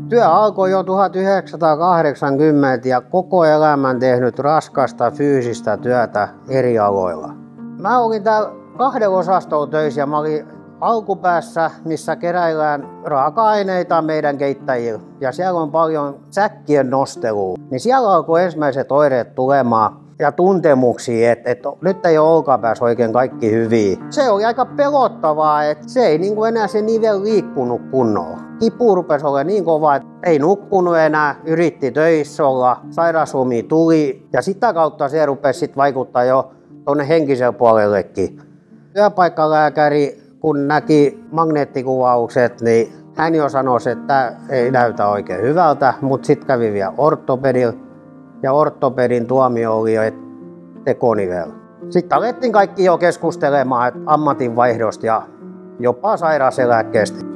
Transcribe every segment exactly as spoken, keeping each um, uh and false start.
Työ alkoi jo tuhatyhdeksänsataakahdeksankymmentä ja koko elämän tehnyt raskasta fyysistä työtä eri aloilla. Mä olin täällä kahdella osastolla töissä ja mä olin alkupäässä, missä keräillään raaka-aineita meidän keittäjille. Ja siellä on paljon säkkien nostelua. Niin siellä alkoi ensimmäiset oireet tulemaan ja tuntemuksia, että, että nyt ei ole olkapäässä oikein kaikki hyviä. Se oli aika pelottavaa, että se ei niin kuin enää se nivel liikkunut kunnolla. Kipu rupesi olemaan niin kova, että ei nukkunut enää, yritti töissä olla, sairauslomia tuli ja sitä kautta se rupesi sit vaikuttaa jo tuonne henkiselle puolellekin. Työpaikkalääkäri, kun näki magneettikuvaukset, niin hän jo sanoi, että tämä ei näytä oikein hyvältä, mutta sitten kävi vielä ortopedilla. Ja ortopedin tuomio oli jo tekonivel. Sitten alettiin kaikki jo keskustelemaan ammatinvaihdosta ja jopa sairauseläkkeestä.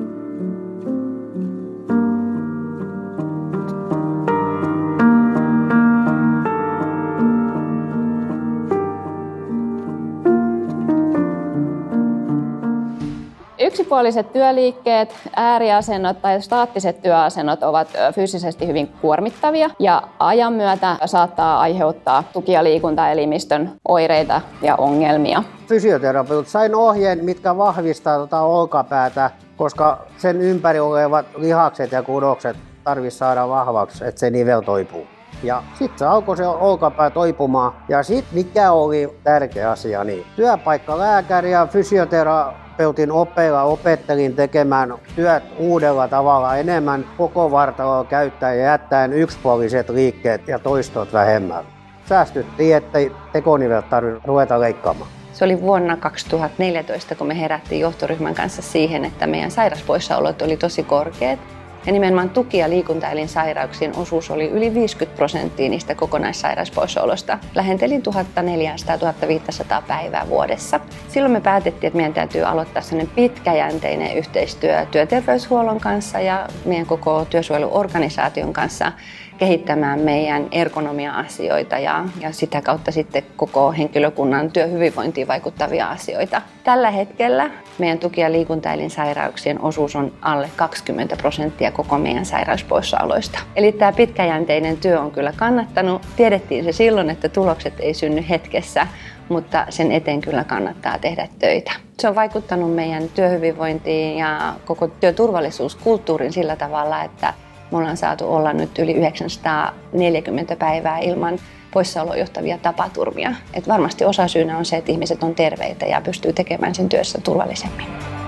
Yksipuoliset työliikkeet, ääriasennot tai staattiset työasennot ovat fyysisesti hyvin kuormittavia ja ajan myötä saattaa aiheuttaa tuki- ja liikuntaelimistön oireita ja ongelmia. Fysioterapeutit sain ohjeen, mitkä vahvistaa tuota olkapäätä, koska sen ympäri olevat lihakset ja kudokset tarvitsisi saada vahvaksi, että se nivel toipuu. Ja sitten se alkoi se olkapää toipumaan. Ja sitten mikä oli tärkeä asia, niin työpaikkalääkäri ja fysioterapeutin oppeilla opettelin tekemään työt uudella tavalla enemmän koko vartaloa käyttäen ja jättäen yksipuoliset liikkeet ja toistot vähemmän. Säästyttiin, ettei tekonivelet tarvitse ruveta leikkaamaan. Se oli vuonna kaksituhattaneljätoista, kun me herättiin johtoryhmän kanssa siihen, että meidän sairauspoissaolot oli tosi korkeat. Ja nimenomaan tuki- ja liikuntaelinsairauksien osuus oli yli viisikymmentä prosenttia niistä kokonaissairauspoissaolosta. Lähentelin tuhatneljäsataa - tuhatviisisataa päivää vuodessa. Silloin me päätettiin, että meidän täytyy aloittaa sellainen pitkäjänteinen yhteistyö työterveyshuollon kanssa ja meidän koko työsuojeluorganisaation kanssa kehittämään meidän ergonomia-asioita ja, ja sitä kautta sitten koko henkilökunnan työhyvinvointiin vaikuttavia asioita. Tällä hetkellä meidän tuki- ja liikuntaelinsairauksien osuus on alle kaksikymmentä prosenttia koko meidän sairauspoissaoloista. Eli tämä pitkäjänteinen työ on kyllä kannattanut. Tiedettiin se silloin, että tulokset ei synny hetkessä, mutta sen eteen kyllä kannattaa tehdä töitä. Se on vaikuttanut meidän työhyvinvointiin ja koko työturvallisuuskulttuurin sillä tavalla, että me ollaan saatu olla nyt yli yhdeksänsataaneljäkymmentä päivää ilman poissaoloon johtavia tapaturmia. Et varmasti osasyynä on se, että ihmiset on terveitä ja pystyy tekemään sen työssä turvallisemmin.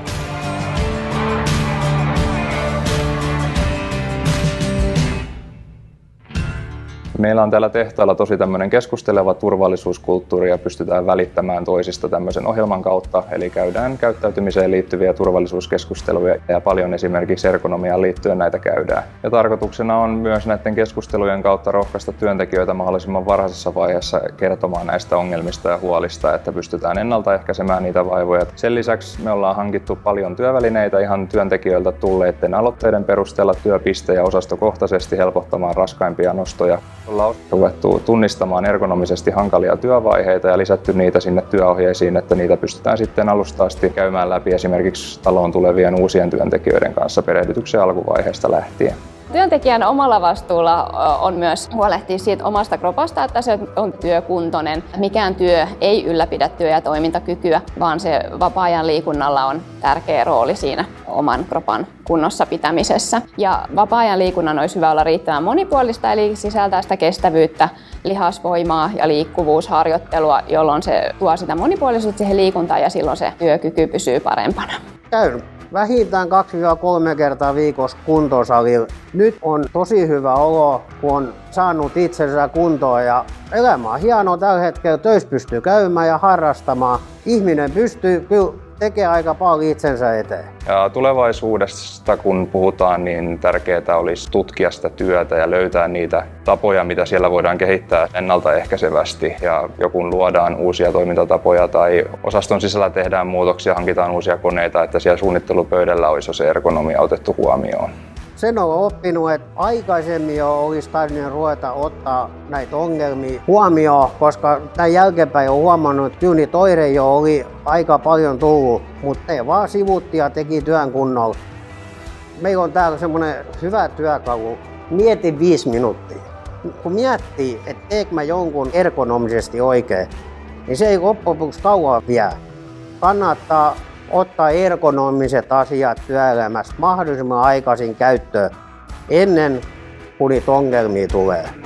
Meillä on täällä tehtaalla tosi tämmöinen keskusteleva turvallisuuskulttuuri ja pystytään välittämään toisista tämmöisen ohjelman kautta. Eli käydään käyttäytymiseen liittyviä turvallisuuskeskusteluja ja paljon esimerkiksi ergonomiaan liittyen näitä käydään. Ja tarkoituksena on myös näiden keskustelujen kautta rohkaista työntekijöitä mahdollisimman varhaisessa vaiheessa kertomaan näistä ongelmista ja huolista, että pystytään ennaltaehkäisemään niitä vaivoja. Sen lisäksi me ollaan hankittu paljon työvälineitä ihan työntekijöiltä tulleiden aloitteiden perusteella työpiste- ja osastokohtaisesti helpottamaan raskaimpia nostoja. Ollaan ruvettu tunnistamaan ergonomisesti hankalia työvaiheita ja lisätty niitä sinne työohjeisiin, että niitä pystytään sitten alusta asti käymään läpi esimerkiksi taloon tulevien uusien työntekijöiden kanssa perehdytyksen alkuvaiheesta lähtien. Työntekijän omalla vastuulla on myös huolehtia siitä omasta kropasta, että se on työkuntoinen. Mikään työ ei ylläpidä työ- ja toimintakykyä, vaan se vapaa-ajan liikunnalla on tärkeä rooli siinä oman kropan kunnossa pitämisessä. Ja vapaa-ajan liikunnan olisi hyvä olla riittävän monipuolista, eli sisältää sitä kestävyyttä, lihasvoimaa ja liikkuvuusharjoittelua, jolloin se tuo sitä monipuolisuutta siihen liikuntaan ja silloin se työkyky pysyy parempana. Käyn vähintään kaksi kolme kertaa viikossa kuntosalilla. Nyt on tosi hyvä olo, kun on saanut itsensä kuntoon ja elämä on hienoa tällä hetkellä. Töissä pystyy käymään ja harrastamaan. Ihminen pystyy kyllä tekemään aika paljon itsensä eteen. Ja tulevaisuudesta kun puhutaan, niin tärkeää olisi tutkia sitä työtä ja löytää niitä tapoja, mitä siellä voidaan kehittää ennaltaehkäisevästi. Ja joku luodaan uusia toimintatapoja tai osaston sisällä tehdään muutoksia, hankitaan uusia koneita, että siellä suunnittelupöydällä olisi jo se ergonomia otettu huomioon. Sen olen oppinut, että aikaisemmin jo olisi tarvinnut ruveta ottaa näitä ongelmia huomioon, koska tämän jälkeenpäin olen huomannut, että kyllä niitä oireita jo oli aika paljon tullut, mutta ne vaan sivutti ja teki työn kunnolla. Meillä on täällä semmoinen hyvä työkalu, mieti viisi minuuttia. Kun miettii, että teekö mä jonkun ergonomisesti oikein, niin se ei loppujen lopuksi kauan vie. Kannattaa ottaa ergonomiset asiat työelämässä mahdollisimman aikaisin käyttöön ennen kuin niitä ongelmia tulee.